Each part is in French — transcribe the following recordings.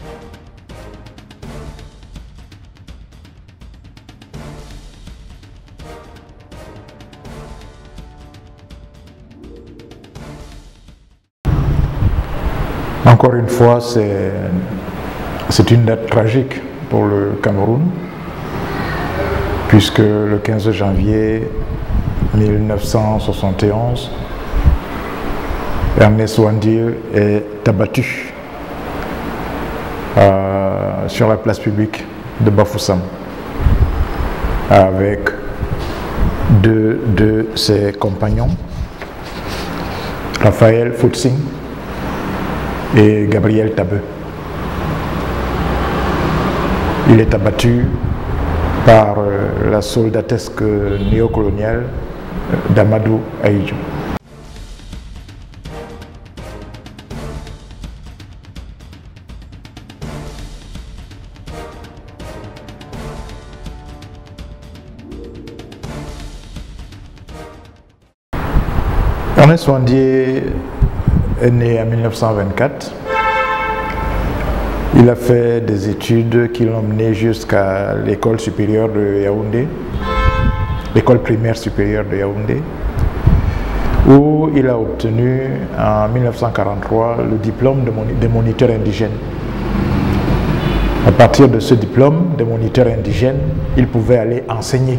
Encore une fois, c'est une date tragique pour le Cameroun, puisque le 15 janvier 1971, Ernest Ouandié est abattu sur la place publique de Bafoussam avec deux de ses compagnons, Raphaël Foutsing et Gabriel Tabeu. Il est abattu par la soldatesque néocoloniale d'Amadou Ahidjo. Ernest Ouandié est né en 1924. Il a fait des études qui l'ont mené jusqu'à l'école supérieure de Yaoundé, l'école primaire supérieure de Yaoundé, où il a obtenu en 1943 le diplôme de moniteur indigène. À partir de ce diplôme de moniteur indigène, il pouvait aller enseigner.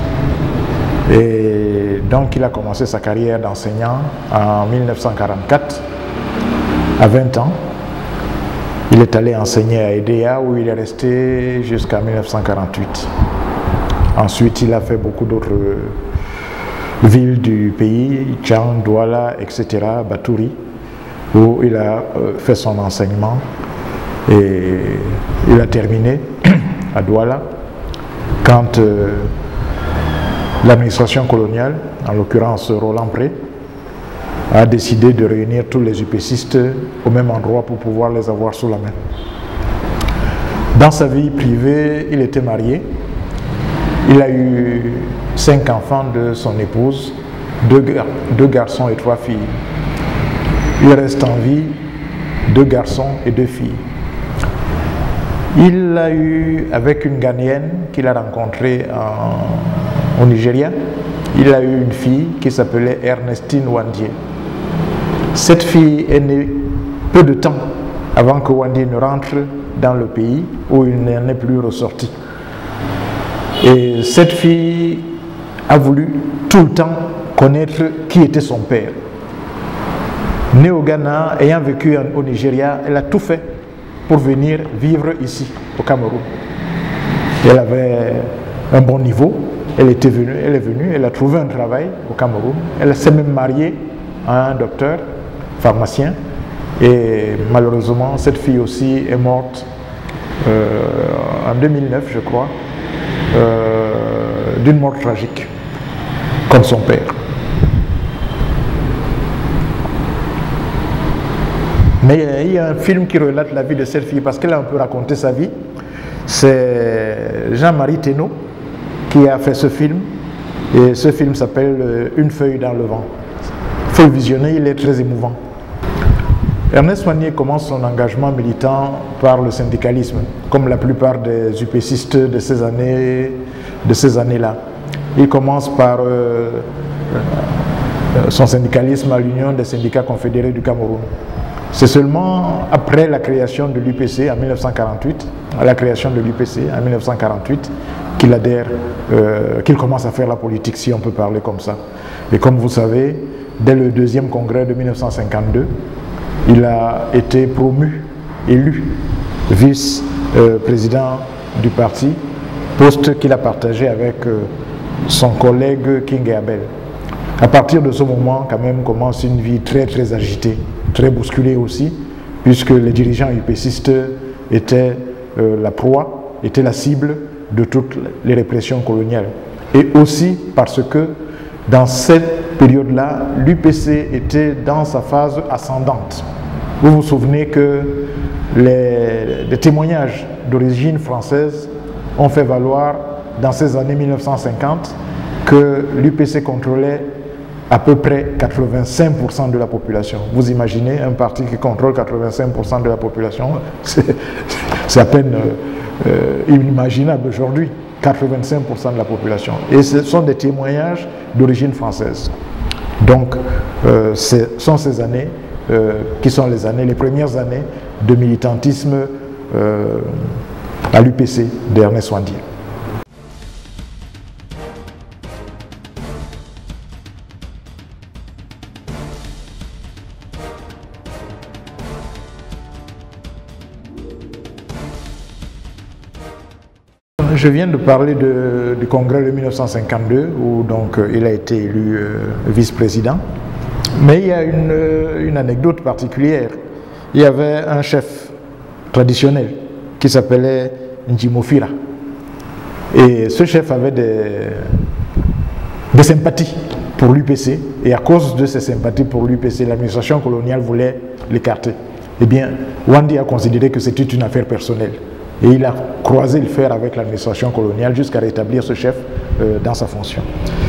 Et donc il a commencé sa carrière d'enseignant en 1944, à 20 ans. Il est allé enseigner à Edea où il est resté jusqu'à 1948. Ensuite, il a fait beaucoup d'autres villes du pays, Tchang, Douala, etc., Batouri, où il a fait son enseignement et il a terminé à Douala quand l'administration coloniale, en l'occurrence Roland Pré, a décidé de réunir tous les UPCistes au même endroit pour pouvoir les avoir sous la main. Dans sa vie privée, il était marié. Il a eu 5 enfants de son épouse, 2 garçons et 3 filles. Il reste en vie 2 garçons et 2 filles. Il a eu, avec une Ghanéenne qu'il a rencontrée au Nigeria, il a eu une fille qui s'appelait Ernestine Ouandié. Cette fille est née peu de temps avant que Ouandié ne rentre dans le pays où il n'en est plus ressorti. Et cette fille a voulu tout le temps connaître qui était son père. Née au Ghana, ayant vécu au Nigeria, elle a tout fait pour venir vivre ici, au Cameroun. Elle avait un bon niveau, elle est venue, elle a trouvé un travail au Cameroun, elle s'est même mariée à un docteur, pharmacien, et malheureusement cette fille aussi est morte en 2009 je crois, d'une mort tragique comme son père. Mais il y a un film qui relate la vie de cette fille parce qu'elle a un peu raconté sa vie. C'est Jean-Marie Thénault qui a fait ce film et ce film s'appelle Une feuille dans le vent. Il faut le visionner, il est très émouvant. Ernest Ouandié commence son engagement militant par le syndicalisme, comme la plupart des UPCistes de ces années-là. Il commence par son syndicalisme à l'Union des syndicats confédérés du Cameroun. C'est seulement après la création de l'UPC en 1948, qu'il adhère, qu'il commence à faire la politique, si on peut parler comme ça. Et comme vous savez, dès le deuxième congrès de 1952, il a été élu vice-président du parti, poste qu'il a partagé avec son collègue King Abel. À partir de ce moment, quand même, commence une vie très très agitée, très bousculée aussi, puisque les dirigeants UPCistes étaient la proie, étaient la cible de toutes les répressions coloniales. Et aussi parce que dans cette période-là, l'UPC était dans sa phase ascendante. Vous vous souvenez que les témoignages d'origine française ont fait valoir dans ces années 1950 que l'UPC contrôlait à peu près 85% de la population. Vous imaginez un parti qui contrôle 85% de la population, c'est à peine inimaginable aujourd'hui, 85% de la population. Et ce sont des témoignages d'origine française. Donc, ce sont ces années qui sont les premières années de militantisme à l'UPC d'Ernest Ouandié. Je viens de parler du congrès de 1952 où donc il a été élu vice-président. Mais il y a une anecdote particulière. Il y avait un chef traditionnel qui s'appelait Njimofira. Et ce chef avait des sympathies pour l'UPC. Et à cause de ces sympathies pour l'UPC, l'administration coloniale voulait l'écarter. Eh bien, Ouandié a considéré que c'était une affaire personnelle. Et il a croisé le fer avec l'administration coloniale jusqu'à rétablir ce chef dans sa fonction.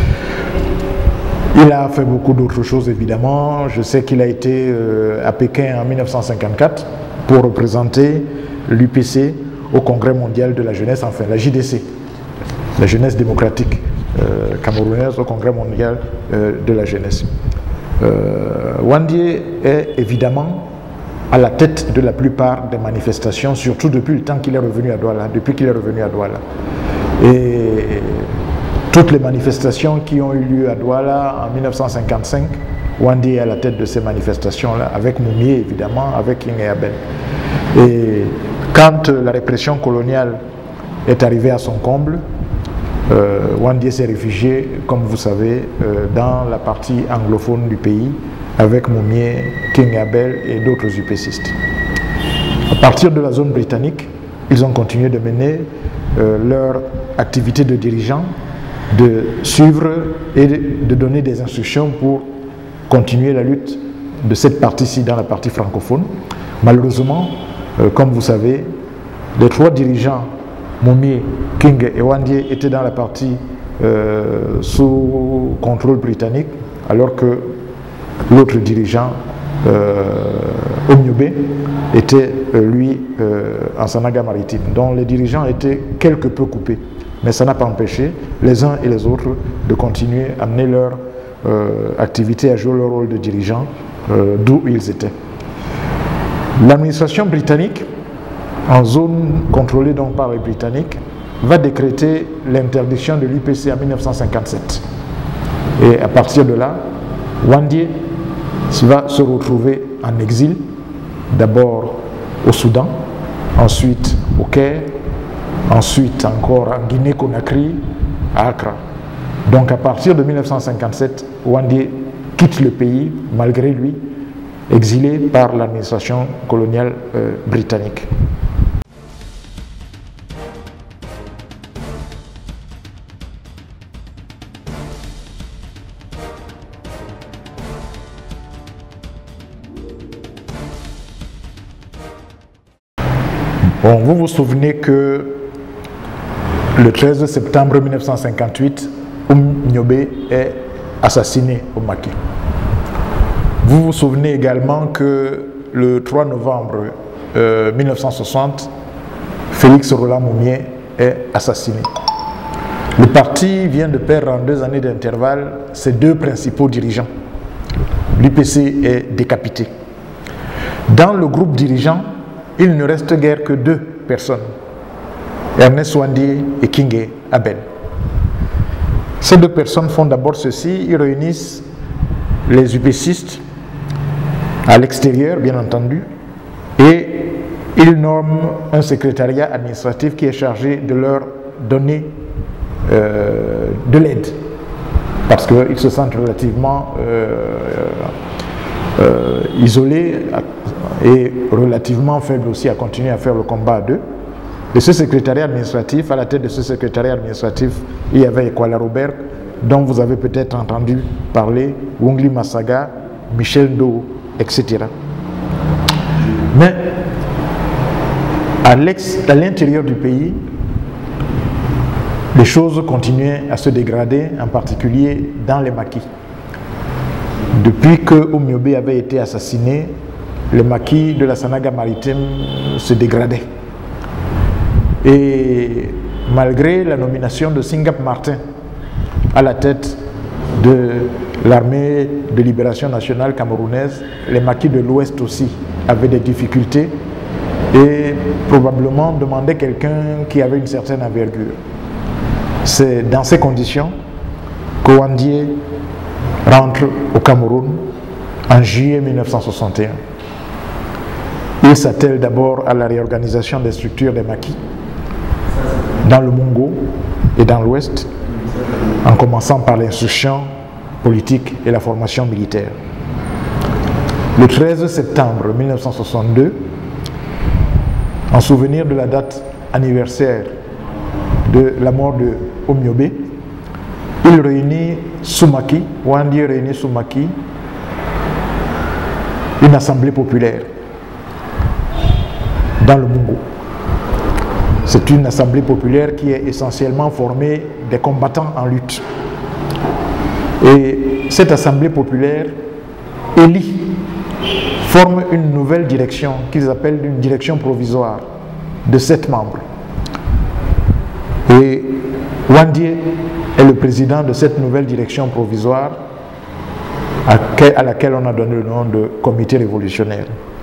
Il a fait beaucoup d'autres choses, évidemment. Je sais qu'il a été à Pékin en 1954 pour représenter l'UPC au Congrès mondial de la jeunesse, enfin la JDC, la jeunesse démocratique camerounaise au Congrès mondial de la jeunesse. Ouandié est évidemment à la tête de la plupart des manifestations, surtout depuis le temps qu'il est revenu à Douala, Et toutes les manifestations qui ont eu lieu à Douala en 1955, Ouandié est à la tête de ces manifestations-là, avec Moumié évidemment, avec King et Abel. Et quand la répression coloniale est arrivée à son comble, Ouandié s'est réfugié, comme vous savez, dans la partie anglophone du pays, avec Moumié, King Abel et d'autres UPCistes. À partir de la zone britannique, ils ont continué de mener leur activité de dirigeants, de suivre et de donner des instructions pour continuer la lutte de cette partie-ci dans la partie francophone. Malheureusement, comme vous savez, les trois dirigeants, Moumié, King et Ouandié, étaient dans la partie sous contrôle britannique, alors que l'autre dirigeant, Omniobé, était lui en Sanaga maritime, dont les dirigeants étaient quelque peu coupés. Mais ça n'a pas empêché les uns et les autres de continuer à mener leur activité, à jouer leur rôle de dirigeant d'où ils étaient. L'administration britannique, en zone contrôlée donc par les Britanniques, va décréter l'interdiction de l'UPC en 1957. Et à partir de là, Ouandié va se retrouver en exil, d'abord au Soudan, ensuite au Caire, ensuite encore en Guinée-Conakry, à Accra. Donc à partir de 1957, Ouandié quitte le pays, malgré lui, exilé par l'administration coloniale britannique. Bon, vous vous souvenez que le 13 septembre 1958, Omniobé est assassiné au Maki. Vous vous souvenez également que le 3 novembre 1960, Félix Roland Moumié est assassiné. Le parti vient de perdre en 2 années d'intervalle ses 2 principaux dirigeants. L'UPC est décapité. Dans le groupe dirigeant, il ne reste guère que 2 personnes, Ernest Ouandié et King Abel. Ces 2 personnes font d'abord ceci, ils réunissent les UPCistes à l'extérieur, bien entendu, et ils nomment un secrétariat administratif qui est chargé de leur donner de l'aide, parce qu'ils se sentent relativement isolés et relativement faibles aussi à continuer à faire le combat à 2. Et ce secrétariat administratif, à la tête de ce secrétariat administratif, il y avait Kwala Robert, dont vous avez peut-être entendu parler, Wongli Massaga, Michel Ndo, etc. Mais à l'intérieur du pays, les choses continuaient à se dégrader, en particulier dans les maquis. Depuis que Omyobe avait été assassiné, le maquis de la Sanaga maritime se dégradait. Et malgré la nomination de Singap Martin à la tête de l'armée de libération nationale camerounaise, les maquis de l'Ouest aussi avaient des difficultés et probablement demandaient quelqu'un qui avait une certaine envergure. C'est dans ces conditions qu'Ouandié rentre au Cameroun en juillet 1961. Il s'attelle d'abord à la réorganisation des structures des maquis dans le Mongo et dans l'Ouest, en commençant par l'instruction politique et la formation militaire. Le 13 septembre 1962, en souvenir de la date anniversaire de la mort de Omyobe, il réunit Soumaki, Ouandié réunit Soumaki, une assemblée populaire dans le Mongo. C'est une assemblée populaire qui est essentiellement formée des combattants en lutte. Et cette assemblée populaire élit, forme une nouvelle direction qu'ils appellent une direction provisoire de 7 membres. Et Ouandié est le président de cette nouvelle direction provisoire à laquelle on a donné le nom de comité révolutionnaire.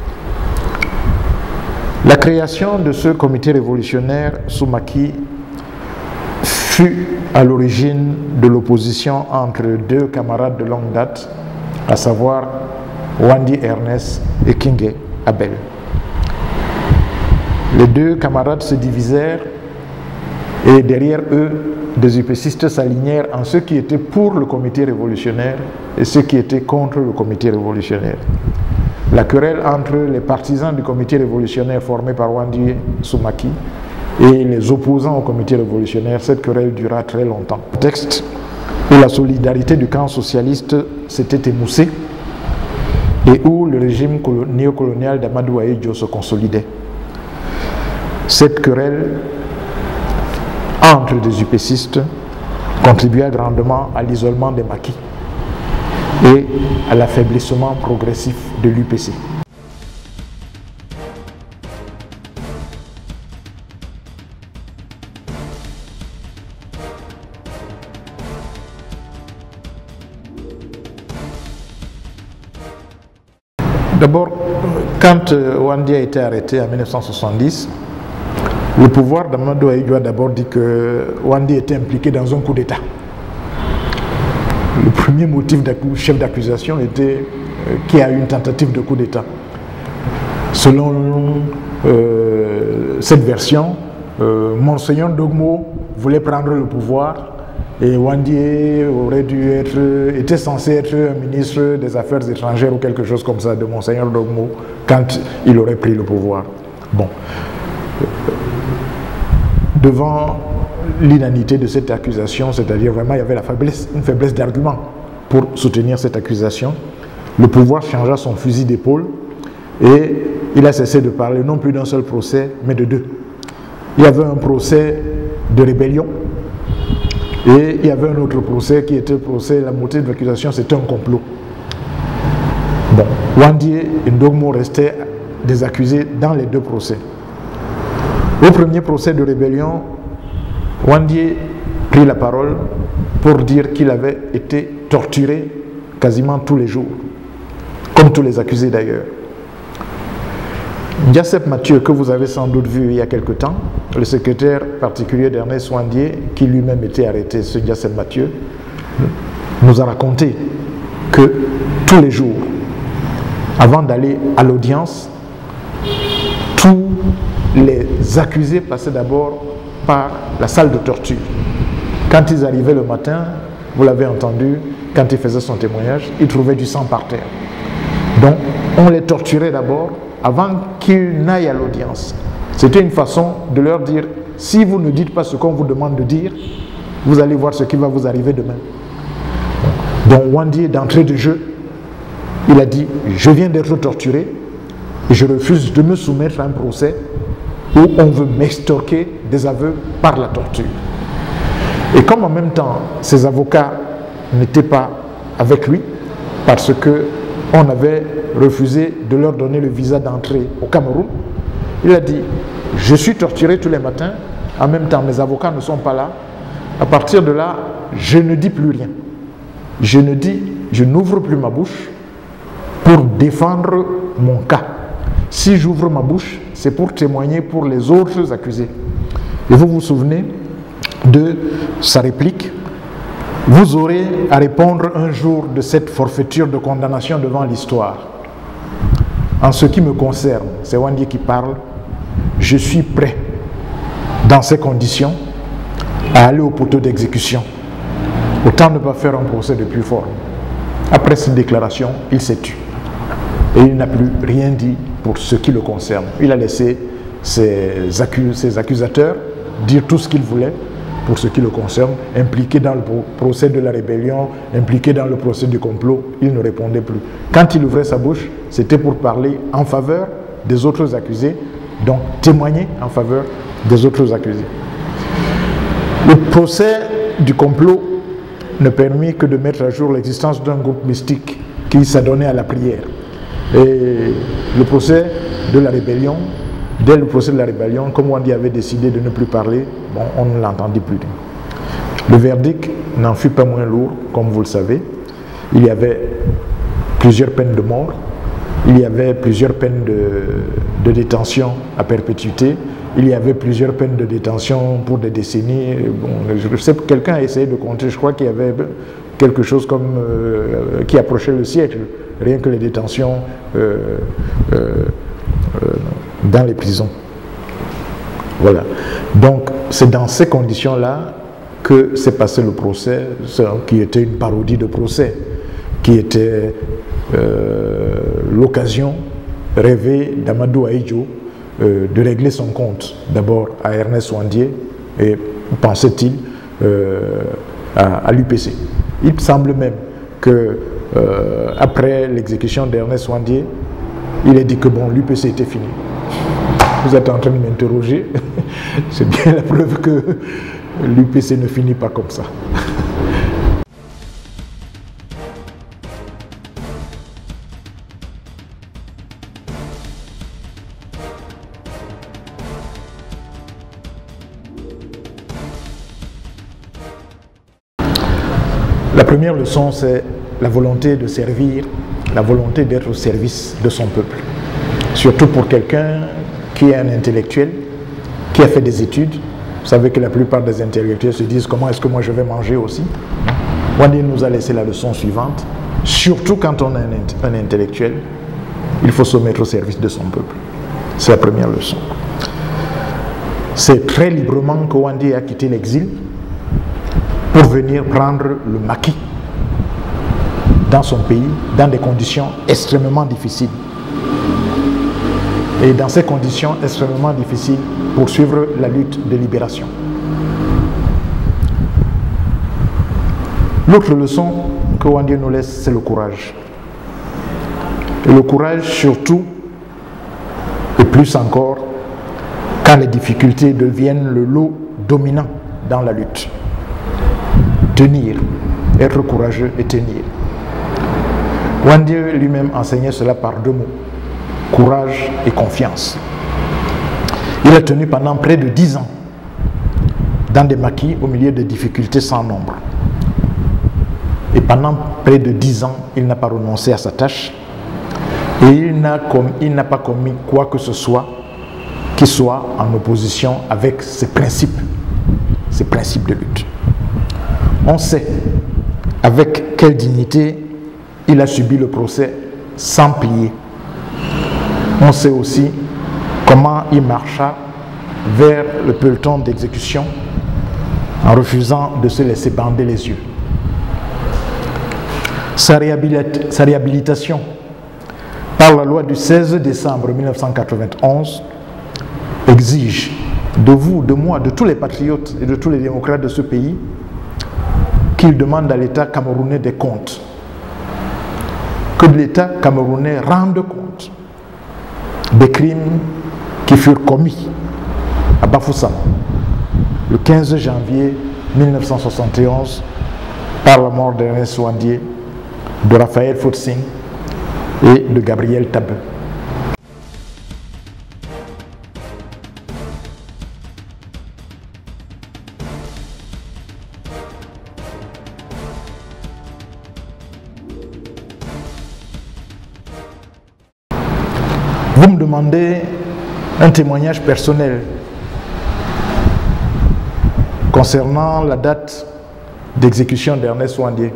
La création de ce comité révolutionnaire Soumaki fut à l'origine de l'opposition entre 2 camarades de longue date, à savoir Wandi Ernest et Kingé Abel. Les 2 camarades se divisèrent et derrière eux, des UPCistes s'alignèrent en ceux qui étaient pour le comité révolutionnaire et ceux qui étaient contre le comité révolutionnaire. La querelle entre les partisans du comité révolutionnaire formé par Wandi Soumaki et les opposants au comité révolutionnaire, cette querelle dura très longtemps. Le texte où la solidarité du camp socialiste s'était émoussée et où le régime néocolonial d'Amadou Ahidjo se consolidait. Cette querelle entre des UPCistes contribua grandement à l'isolement des maquis et à l'affaiblissement progressif de l'UPC. D'abord, quand Ouandié a été arrêté en 1970, le pouvoir d'Amadou Ahidjo a d'abord dit que Ouandié était impliqué dans un coup d'État. Le premier motif chef d'accusation était qu'il y a eu une tentative de coup d'État. Selon cette version, Monseigneur Dogmo voulait prendre le pouvoir et Ouandié était censé être un ministre des Affaires étrangères ou quelque chose comme ça de Monseigneur Dogmo quand il aurait pris le pouvoir. Bon. Devant l'inanité de cette accusation, c'est-à-dire vraiment il y avait une faiblesse d'argument pour soutenir cette accusation, le pouvoir changea son fusil d'épaule et il a cessé de parler non plus d'un seul procès, mais de 2. Il y avait un procès de rébellion et il y avait un autre procès qui était le procès, la moitié de l'accusation c'était un complot. Bon, Ouandié et Ndogmo restaient des accusés dans les 2 procès. Au premier procès de rébellion, Ouandié prit la parole pour dire qu'il avait été torturé quasiment tous les jours, comme tous les accusés d'ailleurs. Ndiasep Mathieu, que vous avez sans doute vu il y a quelque temps, le secrétaire particulier d'Ernest Ouandié, qui lui-même était arrêté, ce Ndiasep Mathieu, nous a raconté que tous les jours, avant d'aller à l'audience, tous les accusés passaient d'abord par la salle de torture. Quand ils arrivaient le matin, vous l'avez entendu, quand il faisait son témoignage, il trouvait du sang par terre. Donc, on les torturait d'abord avant qu'ils n'aillent à l'audience. C'était une façon de leur dire, si vous ne dites pas ce qu'on vous demande de dire, vous allez voir ce qui va vous arriver demain. Donc, Ouandié, d'entrée de jeu, il a dit, je viens d'être torturé et je refuse de me soumettre à un procès où on veut m'extorquer des aveux par la torture. Et comme en même temps, ses avocats n'étaient pas avec lui, parce qu'on avait refusé de leur donner le visa d'entrée au Cameroun. Il a dit, je suis torturé tous les matins, en même temps mes avocats ne sont pas là. À partir de là, je ne dis plus rien. Je n'ouvre plus ma bouche pour défendre mon cas. Si j'ouvre ma bouche, c'est pour témoigner pour les autres accusés. Et vous vous souvenez de sa réplique. Vous aurez à répondre un jour de cette forfaiture de condamnation devant l'histoire. En ce qui me concerne, c'est Wandie qui parle, je suis prêt, dans ces conditions, à aller au poteau d'exécution. Autant ne pas faire un procès de plus fort. Après cette déclaration, il s'est tu. Et il n'a plus rien dit pour ce qui le concerne. Il a laissé ses accusateurs dire tout ce qu'ils voulaient pour ce qui le concerne, impliqué dans le procès de la rébellion, impliqué dans le procès du complot. Il ne répondait plus. Quand il ouvrait sa bouche, c'était pour parler en faveur des autres accusés, donc témoigner en faveur des autres accusés. Le procès du complot ne permet que de mettre à jour l'existence d'un groupe mystique qui s'adonnait à la prière. Et le procès de la rébellion, dès le procès de la rébellion, comme Wandie avait décidé de ne plus parler, bon, on ne l'entendit plus. Le verdict n'en fut pas moins lourd, comme vous le savez. Il y avait plusieurs peines de mort, il y avait plusieurs peines de détention à perpétuité, il y avait plusieurs peines de détention pour des décennies. Bon, je sais que quelqu'un a essayé de compter, je crois qu'il y avait quelque chose comme qui approchait le siècle, rien que les détentions dans les prisons. Voilà. Donc, c'est dans ces conditions-là que s'est passé le procès, qui était une parodie de procès, qui était l'occasion rêvée d'Amadou Ahidjo de régler son compte, d'abord à Ernest Ouandié, et pensait-il à l'UPC. Il semble même que après l'exécution d'Ernest Ouandié, il a dit que bon, l'UPC était fini. Vous êtes en train de m'interroger, c'est bien la preuve que l'UPC ne finit pas comme ça. La première leçon, c'est la volonté de servir, la volonté d'être au service de son peuple. Surtout pour quelqu'un qui est un intellectuel, qui a fait des études. Vous savez que la plupart des intellectuels se disent comment est-ce que moi je vais manger aussi. Wandie nous a laissé la leçon suivante. Surtout quand on est un intellectuel, il faut se mettre au service de son peuple. C'est la première leçon. C'est très librement que Wandie a quitté l'exil pour venir prendre le maquis dans son pays, dans des conditions extrêmement difficiles. Et dans ces conditions extrêmement difficiles, poursuivre la lutte de libération. L'autre leçon que Wandie nous laisse, c'est le courage. Et le courage surtout, et plus encore, quand les difficultés deviennent le lot dominant dans la lutte. Tenir, être courageux et tenir. Wandie lui-même enseignait cela par deux mots, courage et confiance. Il a tenu pendant près de 10 ans dans des maquis au milieu de difficultés sans nombre. Et pendant près de 10 ans, il n'a pas renoncé à sa tâche et il n'a pas commis quoi que ce soit qui soit en opposition avec ses principes de lutte. On sait avec quelle dignité il a subi le procès sans plier. On sait aussi comment il marcha vers le peloton d'exécution en refusant de se laisser bander les yeux. Sa réhabilitation par la loi du 16 décembre 1991 exige de vous, de moi, de tous les patriotes et de tous les démocrates de ce pays qu'il demande à l'État camerounais des comptes. Que l'État camerounais rende compte des crimes qui furent commis à Bafoussam le 15 janvier 1971 par la mort d'Ernest Ouandié, de Raphaël Fautsing et de Gabriel Tabeu. Vous me demandez un témoignage personnel concernant la date d'exécution d'Ernest Ouandié.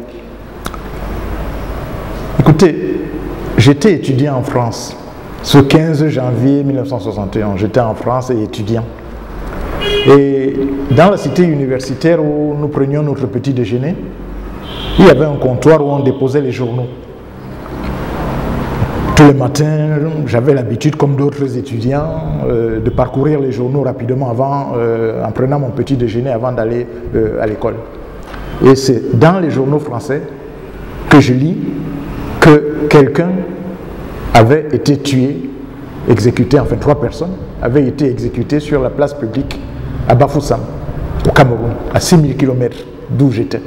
Écoutez, j'étais étudiant en France ce 15 janvier 1961. J'étais en France et étudiant. Et dans la cité universitaire où nous prenions notre petit déjeuner, il y avait un comptoir où on déposait les journaux. Tous les matins, j'avais l'habitude, comme d'autres étudiants, de parcourir les journaux rapidement en prenant mon petit déjeuner avant d'aller à l'école. Et c'est dans les journaux français que je lis que quelqu'un avait été tué, exécuté, enfin 3 personnes, avaient été exécutées sur la place publique à Bafoussam, au Cameroun, à 6000 km d'où j'étais.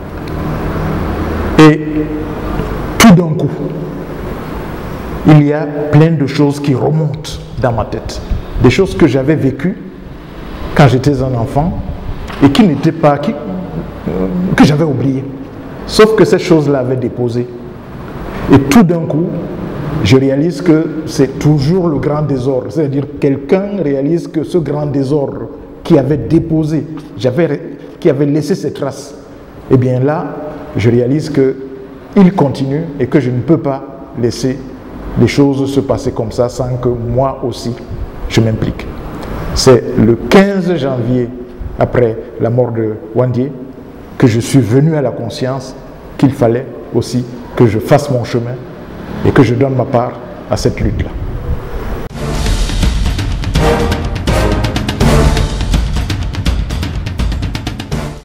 Et tout d'un coup, il y a plein de choses qui remontent dans ma tête. Des choses que j'avais vécues quand j'étais un enfant et qui n'étaient pas, que j'avais oubliées. Sauf que ces choses-là avaient déposé. Et tout d'un coup, je réalise que c'est toujours le grand désordre. C'est-à-dire quelqu'un réalise que ce grand désordre qui avait déposé, qui avait laissé ses traces, et bien là, je réalise qu'il continue et que je ne peux pas laisser les choses se passer comme ça sans que moi aussi je m'implique. C'est le 15 janvier, après la mort de Ouandié, que je suis venu à la conscience qu'il fallait aussi que je fasse mon chemin et que je donne ma part à cette lutte-là.